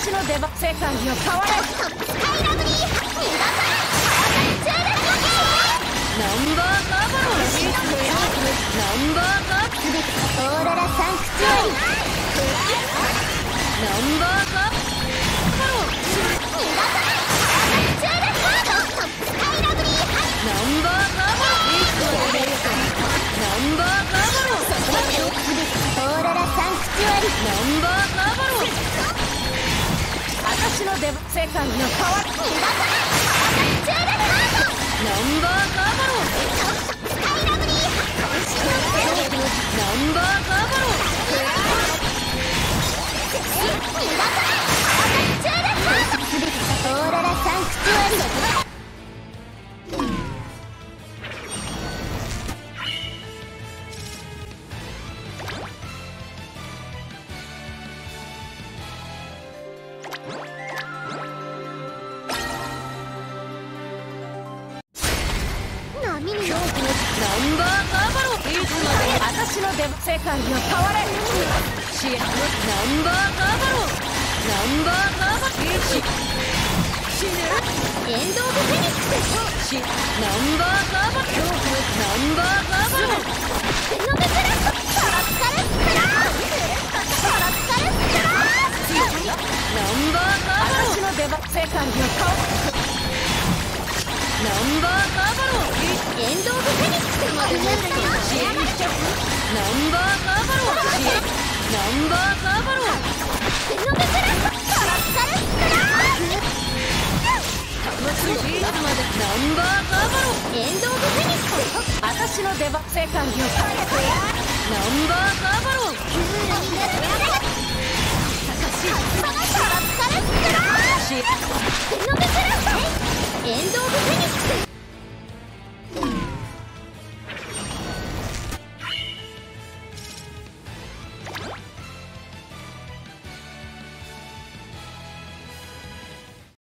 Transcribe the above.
私の出番。世界を変われ。 スカイラブリー逃がさないナンバーガバロン。ナンバーガバロン。 オーロラサンクチュアリナンバーガバロン。 逃がさないチュールカードスカイラブリーナンバーガバロン。ナンバーガバロン。 オーロラサンクチュアリナンバーガバロン。私の出番。世界の変わり。 逃がさないチュールカードナンバーガバロン。 スカイラブリーナンバーガバロン。 逃がさないチュールカードオーロラサンクチュアリ波によナンバーガバロン。いつまで。私の出番。世界を変われ。シエナンバーガバロン。ナンバーガバロン。死ぬ。 エンド・オブ・フェニックスナンバーガバロン。ナンバーガバロン。 ゼノブブラストトラッカルスクラートラッカルスクラーナンバーガバロン。私の出番。世界を変われ。ナンバーガバロン。 エンド・オブ・フェニックスまでやったな支援しちゃう。ナンバーガバロン。ナンバーガバロン。 ゼノブブラストトラッカルスクラいつまで。ナンバーガバロン。 ーエンド・オブ・フェニックス私の出番。世界を変える。ナンバーガバロン。 トラッカルスクラーゼノブブラストエンド・オブ・フェニックス